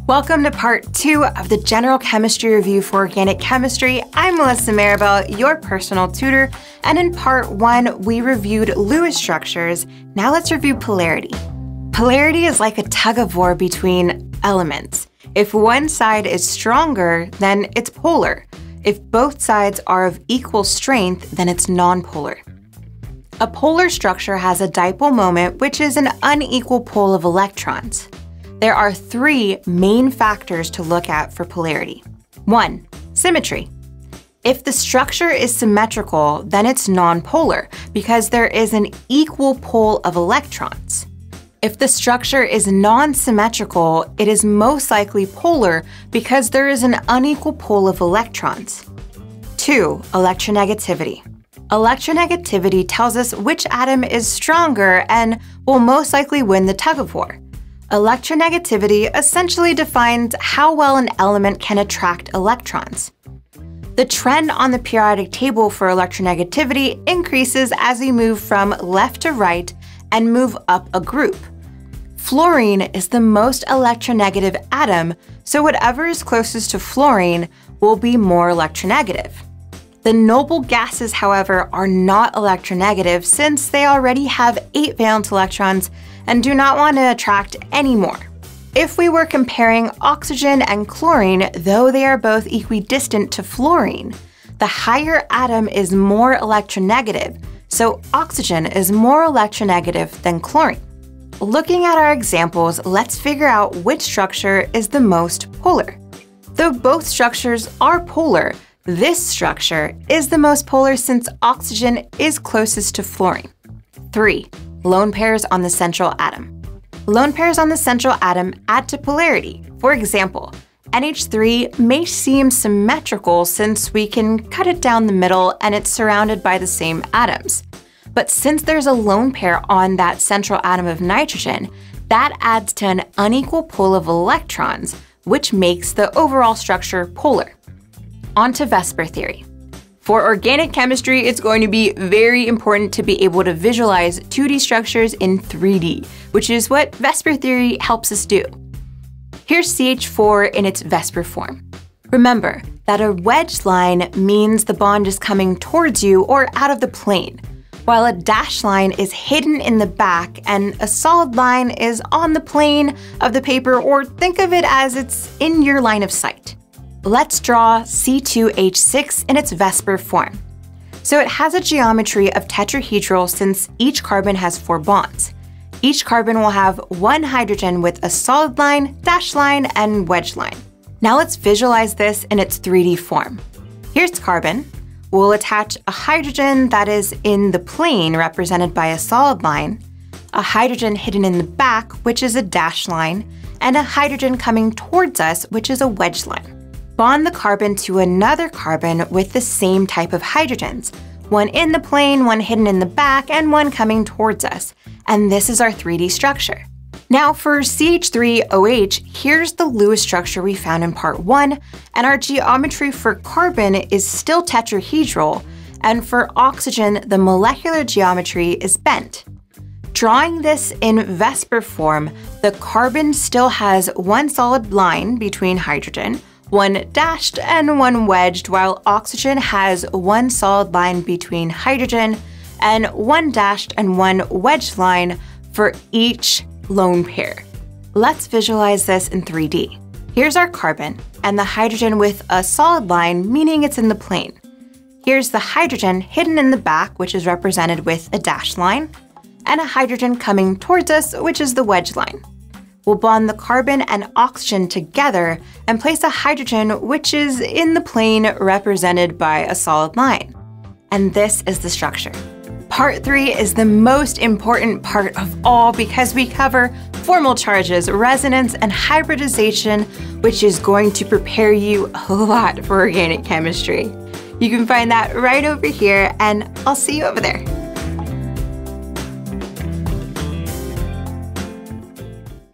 Welcome to part 2 of the General Chemistry Review for Organic Chemistry. I'm Melissa Maribel, your personal tutor, and in part 1, we reviewed Lewis structures. Now let's review polarity. Polarity is like a tug-of-war between elements. If one side is stronger, then it's polar. If both sides are of equal strength, then it's nonpolar. A polar structure has a dipole moment, which is an unequal pole of electrons. There are 3 main factors to look at for polarity. 1. Symmetry. If the structure is symmetrical, then it's nonpolar because there is an equal pole of electrons. If the structure is non-symmetrical, it is most likely polar because there is an unequal pole of electrons. 2. Electronegativity. Electronegativity tells us which atom is stronger and will most likely win the tug-of-war. Electronegativity essentially defines how well an element can attract electrons. The trend on the periodic table for electronegativity increases as we move from left to right and move up a group. Fluorine is the most electronegative atom, so whatever is closest to fluorine will be more electronegative. The noble gases, however, are not electronegative since they already have 8 valence electrons and do not want to attract any more. If we were comparing oxygen and chlorine, though they are both equidistant to fluorine, the higher atom is more electronegative, so oxygen is more electronegative than chlorine. Looking at our examples, let's figure out which structure is the most polar. Though both structures are polar, this structure is the most polar since oxygen is closest to fluorine. 3. Lone pairs on the central atom. Lone pairs on the central atom add to polarity. For example, NH3 may seem symmetrical since we can cut it down the middle and it's surrounded by the same atoms. But since there's a lone pair on that central atom of nitrogen, that adds to an unequal pole of electrons, which makes the overall structure polar. On to Vesper Theory. For organic chemistry, it's going to be very important to be able to visualize 2D structures in 3D, which is what Vesper Theory helps us do. Here's CH4 in its Vesper form. Remember that a wedged line means the bond is coming towards you or out of the plane, while a dashed line is hidden in the back and a solid line is on the plane of the paper, or think of it as it's in your line of sight. Let's draw C2H6 in its Vesper form. So it has a geometry of tetrahedral since each carbon has 4 bonds. Each carbon will have 1 hydrogen with a solid line, dashed line, and wedged line. Now let's visualize this in its 3D form. Here's carbon. We'll attach a hydrogen that is in the plane represented by a solid line, a hydrogen hidden in the back, which is a dashed line, and a hydrogen coming towards us, which is a wedged line. Bond the carbon to another carbon with the same type of hydrogens, one in the plane, one hidden in the back, and one coming towards us. And this is our 3D structure. Now for CH3OH, here's the Lewis structure we found in part 1, and our geometry for carbon is still tetrahedral, and for oxygen, the molecular geometry is bent. Drawing this in Vesper form, the carbon still has 1 solid line between hydrogen, 1 dashed and 1 wedged, while oxygen has 1 solid line between hydrogen and 1 dashed and 1 wedged line for each lone pair. Let's visualize this in 3D. Here's our carbon and the hydrogen with a solid line, meaning it's in the plane. Here's the hydrogen hidden in the back, which is represented with a dashed line, and a hydrogen coming towards us, which is the wedged line. We'll bond the carbon and oxygen together and place a hydrogen which is in the plane represented by a solid line. And this is the structure. Part 3 is the most important part of all because we cover formal charges, resonance, and hybridization, which is going to prepare you a lot for organic chemistry. You can find that right over here, and I'll see you over there.